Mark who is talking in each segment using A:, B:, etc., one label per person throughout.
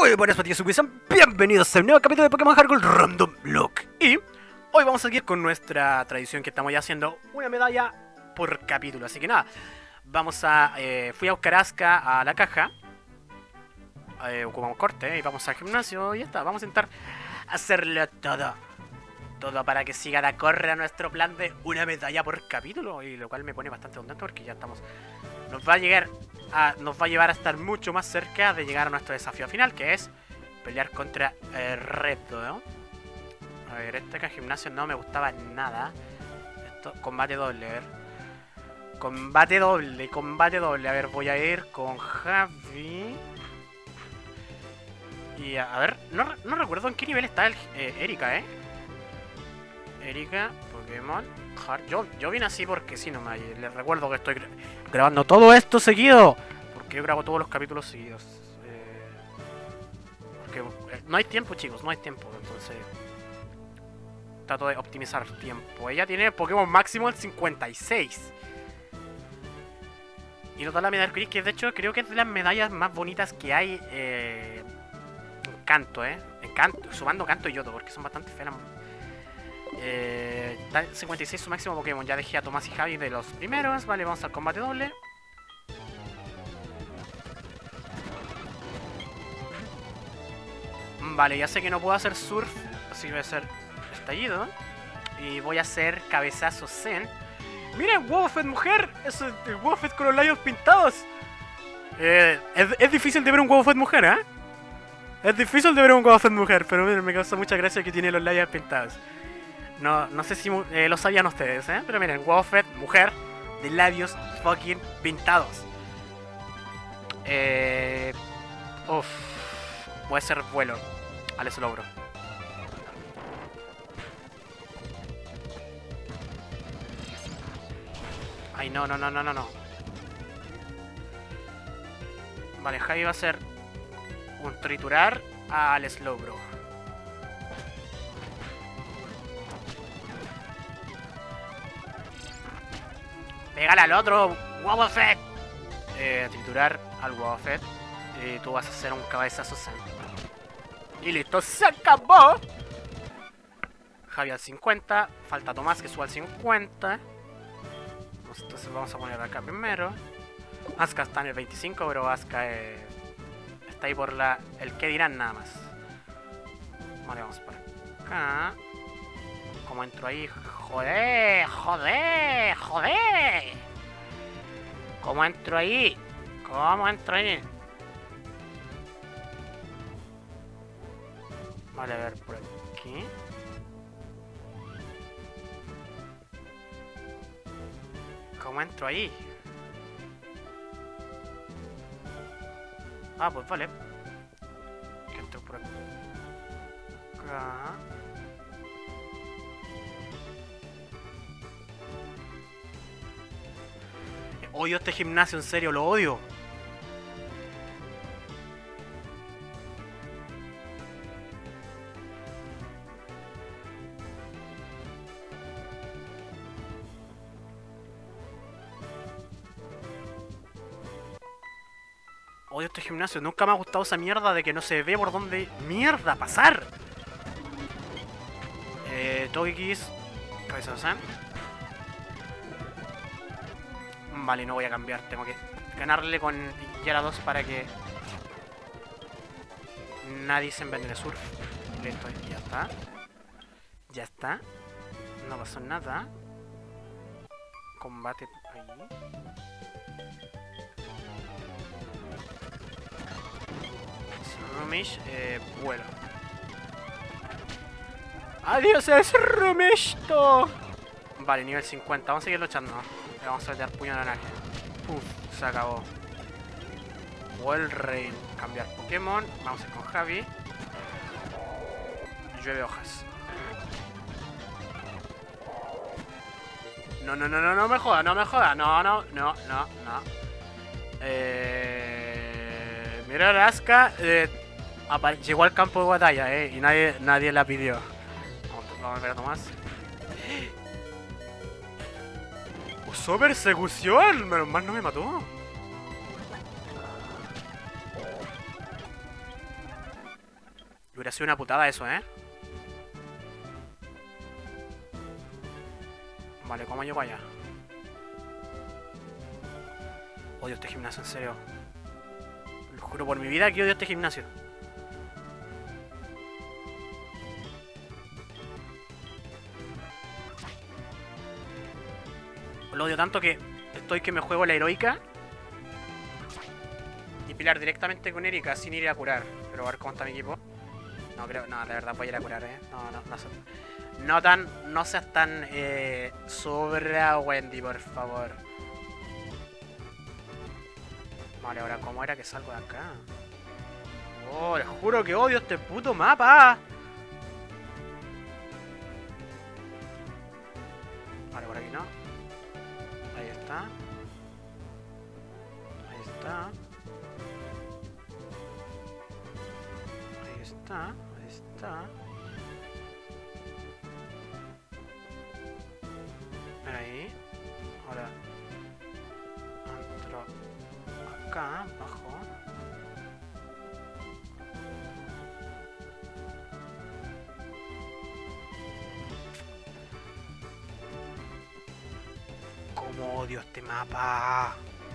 A: Muy buenas patitas, bienvenidos a un nuevo capítulo de Pokémon Hardcore Random Lock. Y hoy vamos a seguir con nuestra tradición que estamos ya haciendo una medalla por capítulo. Así que nada, vamos a... fui a buscar a Asuka a la caja. Ocupamos corte y vamos al gimnasio y ya está. Vamos a intentar hacerlo todo. Todo para que siga de acorde a nuestro plan de una medalla por capítulo. Y lo cual me pone bastante contento porque ya estamos... Nos va a llevar a estar mucho más cerca de llegar a nuestro desafío final, que es pelear contra Reto, ¿no? A ver, este acá gimnasio no me gustaba nada. Esto, combate doble, a ver. Combate doble. A ver, voy a ir con Javi. Y a ver, no recuerdo en qué nivel está Erika, Erika, Pokémon Hard. Yo vine así porque sí nomás. Les recuerdo que estoy grabando todo esto seguido. Porque yo grabo todos los capítulos seguidos. Porque no hay tiempo, chicos, no hay tiempo. Entonces trato de optimizar tiempo. Ella tiene Pokémon máximo el 56. Y nos da la medalla arcoíris, que de hecho creo que es de las medallas más bonitas que hay en Kanto, sumando Kanto y Yoto, porque son bastante feas. Está 56 su máximo Pokémon. Ya dejé a Tomás y Javi de los primeros. Vale, vamos al combate doble. Vale, ya sé que no puedo hacer surf, así que voy a hacer estallido. Y voy a hacer cabezazo zen. ¡Miren, Wobbuffet mujer! Es el Wobbuffet con los labios pintados. Es difícil de ver un Wobbuffet mujer, ¿eh? Es difícil de ver un Wobbuffet mujer, pero miren, me causa mucha gracia que tiene los labios pintados. No sé si lo sabían ustedes, pero miren, Wobbuffet mujer de labios fucking pintados. Voy a hacer vuelo al Slowbro. Ay, no. Vale, Javi va a hacer un triturar al Slowbro. Pégale al otro, Wobbuffet. Triturar al Wobbuffet. Y tú vas a hacer un cabezazo zen. Y listo, se acabó. Javi al 50. Falta Tomás que suba al 50. Entonces vamos a poner acá primero. Asuka está en el 25, pero Asuka está ahí por el que dirán nada más. Vale, vamos por acá. ¿Cómo entro ahí? ¡Joder! ¿Cómo entro ahí? Vale, a ver, por aquí. ¿Cómo entro ahí? Ah, pues vale. Que entro por acá. Odio este gimnasio, en serio, lo odio. Odio este gimnasio, nunca me ha gustado esa mierda de que no se ve por dónde mierda pasar. Togekiss, cabeza de San. Vale, no voy a cambiar, tengo que ganarle con Gyarados para que nadie se envenene surf. Listo, ya está. No pasó nada. Combate ahí. Rumish, vuelo. ¡Adiós, es Rumishto! Vale, nivel 50, vamos a seguir luchando. Le vamos a meter puño de naranja. Se acabó. Wall Rain, cambiar Pokémon. Vamos a ir con Javi. Llueve hojas. No me joda, no. Mira, Asuka llegó al campo de batalla, y nadie la pidió. Vamos a ver a Tomás. Usó persecución, menos mal no me mató. Hubiera sido una putada eso, ¿eh? Vale, ¿cómo llego allá? Odio este gimnasio, en serio. Lo juro por mi vida que odio este gimnasio. Lo odio tanto que estoy que me juego la heroica y pelear directamente con Erika sin ir a curar. Pero a ver cómo está mi equipo. No, creo, no, de verdad voy a ir a curar, no seas tan sobra, Wendy, por favor. Vale, ahora cómo era que salgo de acá. Oh, les juro que odio este puto mapa. Vale, por aquí no. Ahí está. Ahí está. Ahí está. Ahí está. Mira ahí. Ahora entro acá, abajo. Cómo odio este mapa.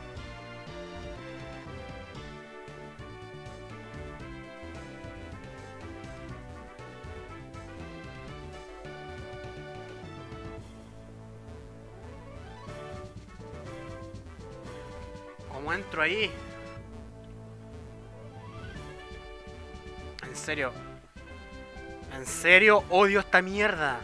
A: ¿Cómo entro ahí? En serio odio esta mierda.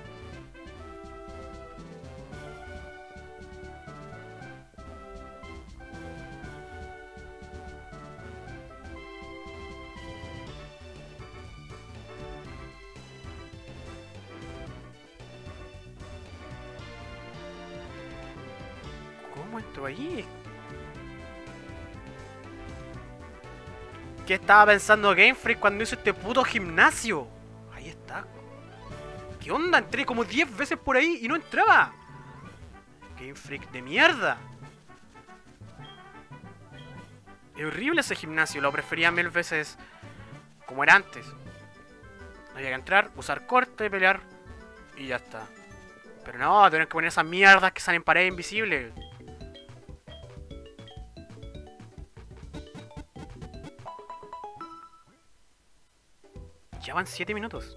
A: ¿Cómo entro ahí? ¿Qué estaba pensando Game Freak cuando hizo este puto gimnasio? Ahí está. ¿Qué onda? Entré como 10 veces por ahí y no entraba. Game Freak de mierda. Es horrible ese gimnasio. Lo prefería 1000 veces como era antes. Había que entrar, usar corte, pelear y ya está. Pero no, tener que poner esas mierdas que salen en pared invisible. Ya van 7 minutos.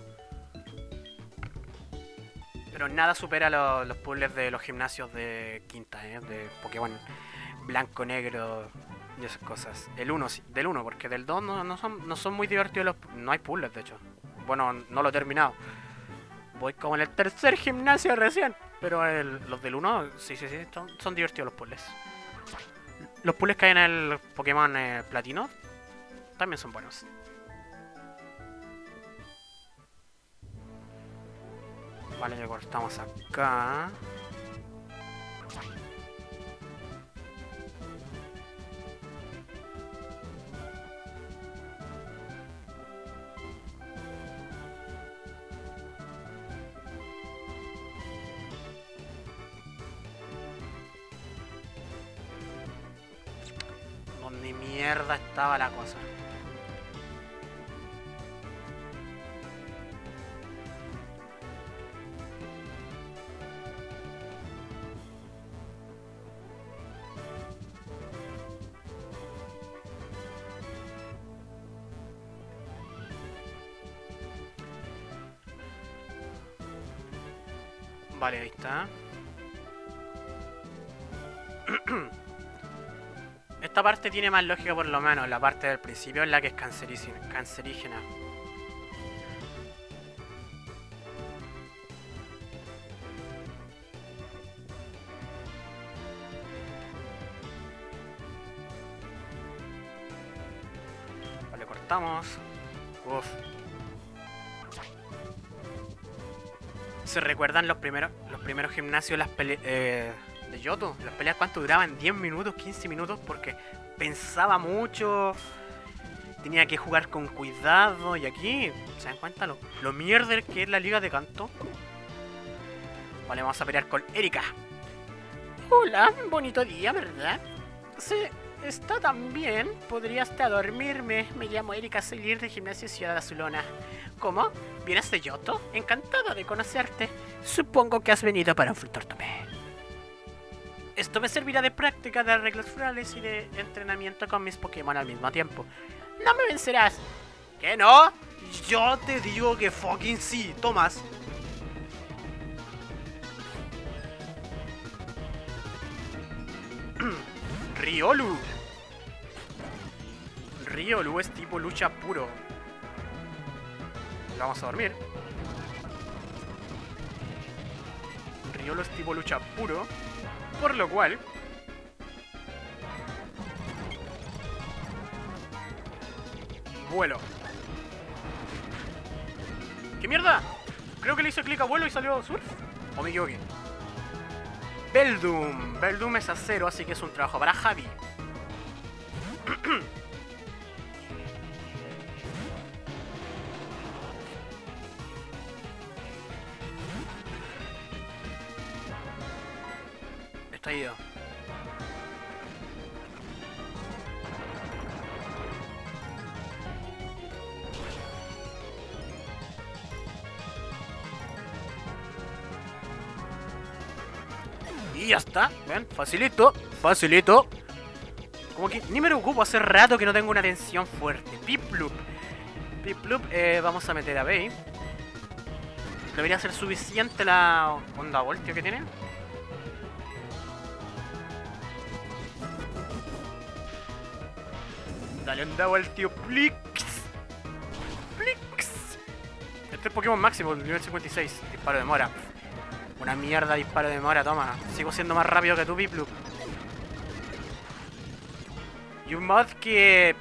A: Pero nada supera los puzzles de los gimnasios de quinta, de Pokémon blanco, negro y esas cosas. El 1, sí, del 1, porque del 2 no son muy divertidos no hay puzzles, de hecho. Bueno, no lo he terminado. Voy como en el tercer gimnasio recién. Pero los del 1, sí, son divertidos los puzzles. Los puzzles que hay en el Pokémon Platino también son buenos. Vale, ya cortamos acá. ¿Dónde mierda estaba la cosa? Vale, ahí está. Esta parte tiene más lógica por lo menos. La parte del principio es la que es cancerígena. Vale, cortamos. Uf. ¿Se recuerdan los primeros gimnasios, las peleas de Yoto? Las peleas, ¿cuánto duraban? 10 minutos, 15 minutos, porque pensaba mucho, tenía que jugar con cuidado. Y aquí, ¿se dan cuenta lo mierder que es la liga de Kanto? Vale, vamos a pelear con Erika. Hola, bonito día, ¿verdad? Sí, Está tan bien. Podrías a dormirme. Me llamo Erika, soy líder de gimnasio Ciudad Azulona. ¿Cómo? ¿Vienes de Yoto? Encantada de conocerte. Supongo que has venido para enfrentarme. Esto me servirá de práctica de reglas florales y de entrenamiento con mis Pokémon al mismo tiempo. ¡No me vencerás! ¿Qué no? Yo te digo que fucking sí, Tomás. Riolu. Riolu es tipo lucha puro. Lo vamos a dormir. Riolu es tipo lucha puro. Por lo cual... vuelo. ¿Qué mierda? Creo que le hice clic a vuelo y salió surf. ¿O me equivoqué? Beldum. Beldum es acero, así que es un trabajo para Javi. Está ido. Y ya está, ven, facilito, facilito. Como que ni me preocupo, hace rato que no tengo una tensión fuerte. Piplup. Piplup, vamos a meter a Bey. Debería ser suficiente la onda voltio que tiene. Dale onda voltio, plix. Plix. Este es el Pokémon máximo, nivel 56. Disparo de mora. Una mierda disparo de mora, toma. Sigo siendo más rápido que tú, Piplup. Y un mod que...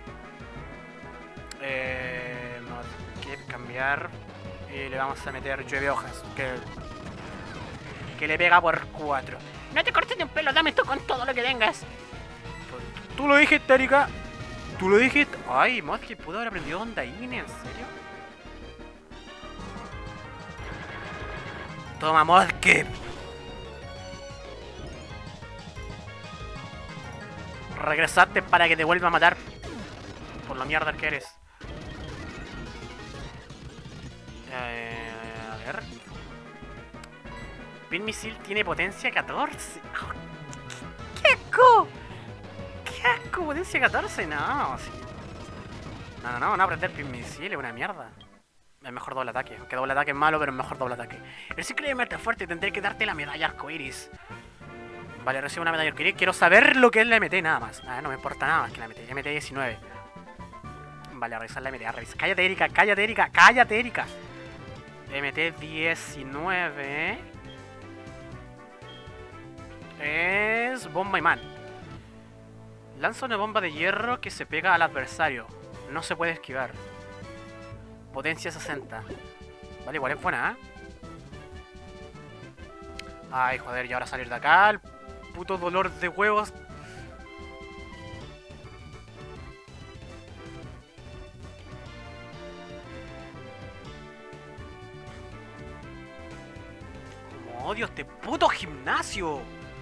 A: mod que cambiar. Y le vamos a meter llueve hojas. Que le pega por 4. No te cortes de un pelo, dame esto con todo lo que tengas. Tú lo dijiste, Erika. Tú lo dijiste. Ay, mod que pudo haber aprendido Ondaine, ¿en serio? Toma, Modkip. Regresaste para que te vuelva a matar. Por la mierda que eres. A ver. Pin Misil tiene potencia 14. ¡Qué asco! ¡Qué asco! ¿Potencia 14? No, sí. No, aprender Pin Misil es una mierda. Es mejor doble ataque, aunque doble ataque es malo, pero es mejor doble ataque. El ciclo de meta fuerte, tendré que darte la medalla arcoiris. Vale, recibo una medalla arcoiris. Quiero saber lo que es la MT, nada más. No me importa nada más que la MT. MT 19. Vale, a revisar la MT, a revisar. Cállate, Erika, cállate, Erika, cállate, Erika. MT 19. Es bomba imán. Lanza una bomba de hierro que se pega al adversario. No se puede esquivar. Potencia 60. Vale, igual es buena, ¿eh? Ay, joder, y ahora salir de acá. El puto dolor de huevos. Como odio este puto gimnasio.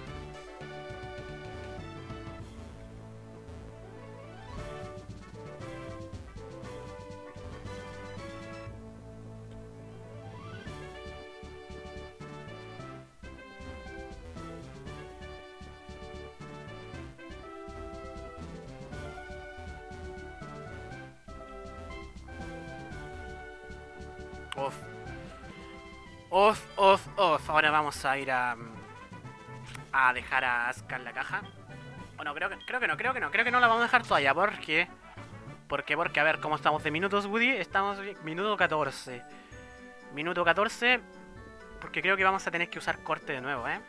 A: Ahora vamos a ir a dejar a Asuka en la caja. O no, creo que no la vamos a dejar todavía. Porque, a ver, ¿cómo estamos de minutos, Woody? Estamos minuto 14. Minuto 14. Porque creo que vamos a tener que usar corte de nuevo, ¿eh?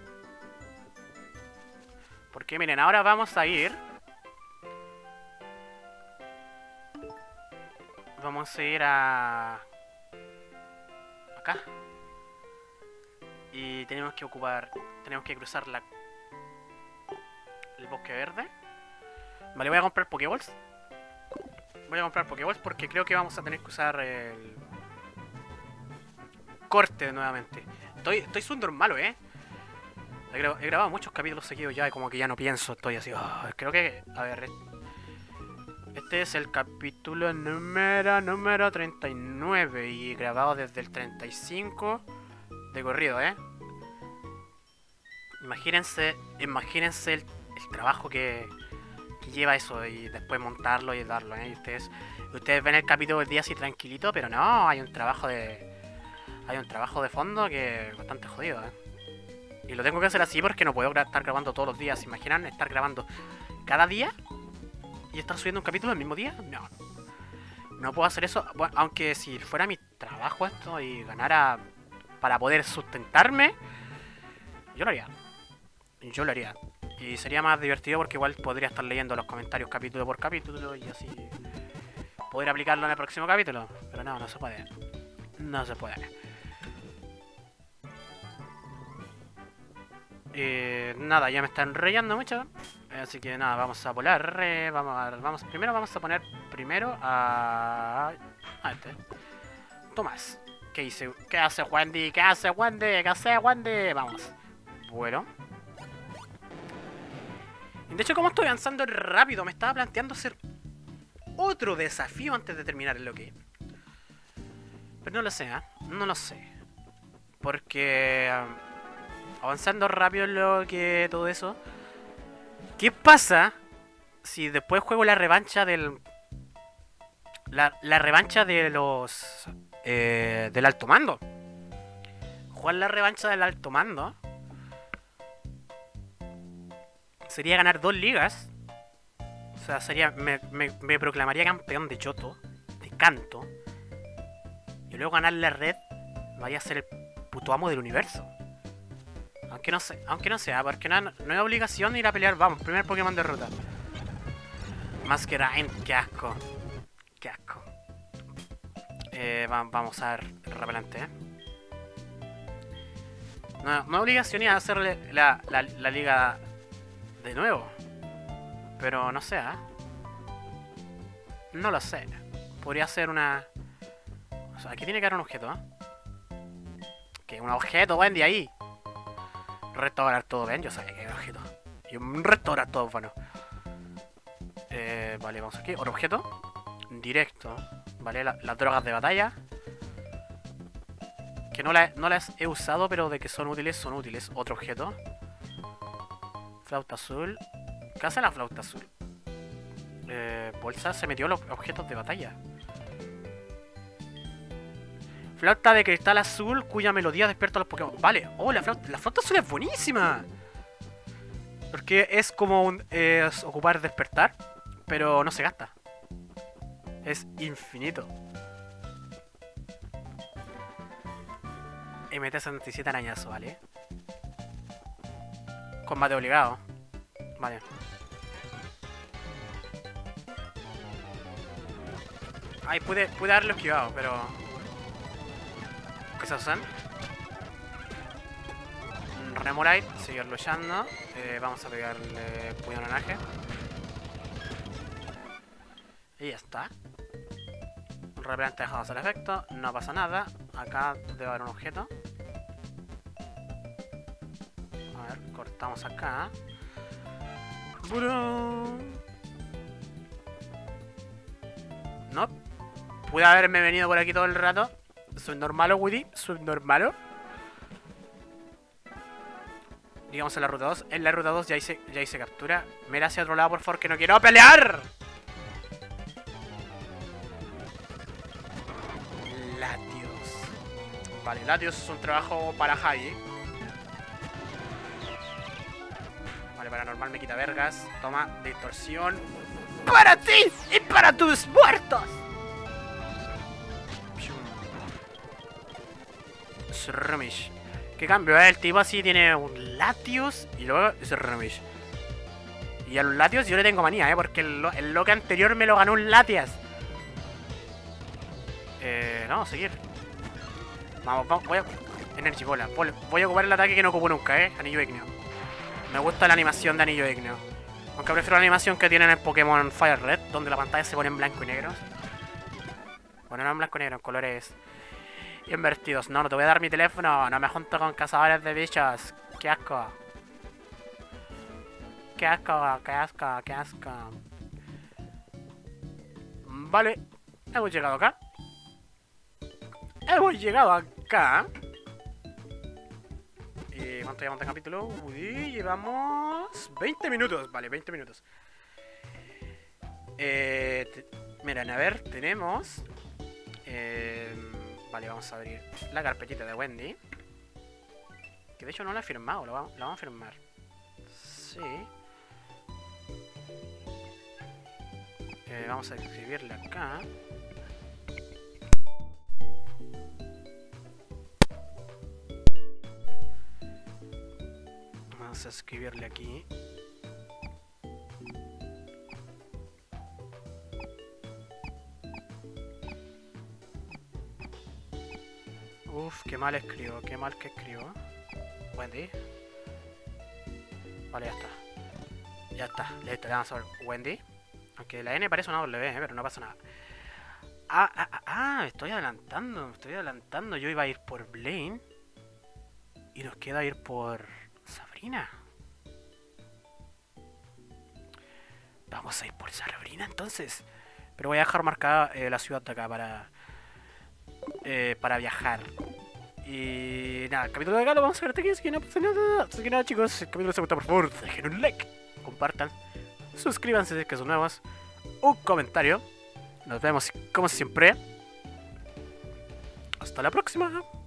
A: Porque miren, ahora vamos a ir. Vamos a ir a... acá. Y tenemos que cruzar el bosque verde. Vale, voy a comprar Pokéballs. Porque creo que vamos a tener que usar el corte nuevamente. Estoy subnormalo, He grabado muchos capítulos seguidos ya y como que ya no pienso, estoy así. Creo que, a ver, este es el capítulo número 39 y grabado desde el 35 de corrido, ¿eh? Imagínense el trabajo que lleva eso y después montarlo y darlo, ¿eh? Y ustedes ven el capítulo del día así tranquilito, pero no, hay un trabajo de fondo que es bastante jodido, ¿eh? Y lo tengo que hacer así porque no puedo estar grabando todos los días. ¿Se imaginan estar grabando cada día y estar subiendo un capítulo el mismo día? No. No puedo hacer eso. Bueno, aunque si fuera mi trabajo esto y ganara para poder sustentarme, yo lo haría. Yo lo haría. Y sería más divertido porque igual podría estar leyendo los comentarios capítulo por capítulo y así poder aplicarlo en el próximo capítulo. Pero no, no se puede. No se puede. Nada, ya me están enrollando mucho. Así que nada, vamos a volar. Primero vamos a poner a este. Tomás. ¿Qué hice? ¿Qué hace Wendy? ¿Qué hace Wendy? ¿Qué hace Wendy? Vamos. Bueno. De hecho, como estoy avanzando rápido, me estaba planteando hacer otro desafío antes de terminar el OK. Pero no lo sé, ¿eh? No lo sé. Porque avanzando rápido en lo que todo eso. ¿Qué pasa si después juego la revancha del... La revancha de los... del alto mando? Jugar la revancha del alto mando sería ganar 2 ligas. O sea, sería... Me proclamaría campeón de Johto, de canto. Y luego ganar la red, vaya a ser el puto amo del universo. Aunque no sea, porque no es obligación ir a pelear. Vamos, primer Pokémon derrota. Masquerain, qué asco. Qué asco. Vamos a ver repelente, ¿eh? No es obligación ir a hacerle la liga de nuevo. Pero no sé, ¿eh? No lo sé. Podría ser una... O sea, aquí tiene que haber un objeto, ¿eh? Que un objeto, Wendy, ahí. Restaurar todo, ¿ven? Yo sabía que era un objeto. Y un restaurar todo, bueno. Vale, vamos aquí. Otro objeto. Directo. Vale, las drogas de batalla. Que no las he usado, pero de que son útiles, son útiles. Otro objeto. Flauta azul. ¿Qué hace la flauta azul? Bolsa se metió los objetos de batalla. Flauta de cristal azul cuya melodía despierta a los Pokémon. Vale, oh, la flauta azul es buenísima. Porque es como es ocupar despertar, pero no se gasta. Es infinito. MT-77 arañazo, vale. Combate obligado. Vale. Ay, pude haberlo esquivado, pero... ¿Qué se hacen? Remoraid, seguir luchando. Vamos a pegarle puño homenaje. Y ya está. Repelente dejado hacer efecto. No pasa nada. Acá debe haber un objeto. A ver, cortamos acá. No. Pude haberme venido por aquí todo el rato. Subnormalo, Woody. Subnormalo. Digamos en la ruta 2. En la ruta 2 ya hice captura. Mira hacia otro lado, por favor, que no quiero pelear. Latios. Vale, Latios es un trabajo para Javi. Vale, paranormal me quita vergas. Toma, distorsión. ¡Para ti! ¡Y para tus muertos! Srumish. ¿Qué cambio? El tipo así tiene un Latios y luego Srumish. Y a los Latios yo le tengo manía, porque el loque anterior me lo ganó un Latias. Vamos a seguir. Vamos, voy a... Energy Bola. Voy a ocupar el ataque que no ocupo nunca, Anillo Igneo. Me gusta la animación de Anillo Igneo. Aunque prefiero la animación que tiene en el Pokémon Fire Red, donde la pantalla se pone en blanco y negro. Bueno, no en blanco y negro, en colores invertidos. No te voy a dar mi teléfono. No me junto con cazadores de bichos. Qué asco. qué asco, qué asco, qué asco. Vale, hemos llegado acá. Hemos llegado acá. ¿Cuánto llevamos de capítulo? Uy, llevamos 20 minutos. Vale, 20 minutos. Miren, a ver, tenemos... vale, vamos a abrir la carpetita de Wendy. Que de hecho no la he firmado, la vamos a firmar. Sí. Vamos a escribirle acá. Vamos a escribirle aquí. Uf, qué mal escribo, qué mal que escribo. Wendy. Vale, ya está. Ya está, listo, le vamos a ver Wendy. Aunque la N parece una W, pero no pasa nada. Me estoy adelantando. Yo iba a ir por Blaine. Y nos queda ir por Sabrina. Vamos a ir por Sabrina entonces. Pero voy a dejar marcada la ciudad de acá para viajar. Y nada, el capítulo de acá lo vamos a ver aquí, así que no pasa nada. Así que nada, chicos, si el capítulo les gusta, por favor, dejen un like, compartan, suscríbanse si es que son nuevos, un comentario. Nos vemos como siempre. Hasta la próxima.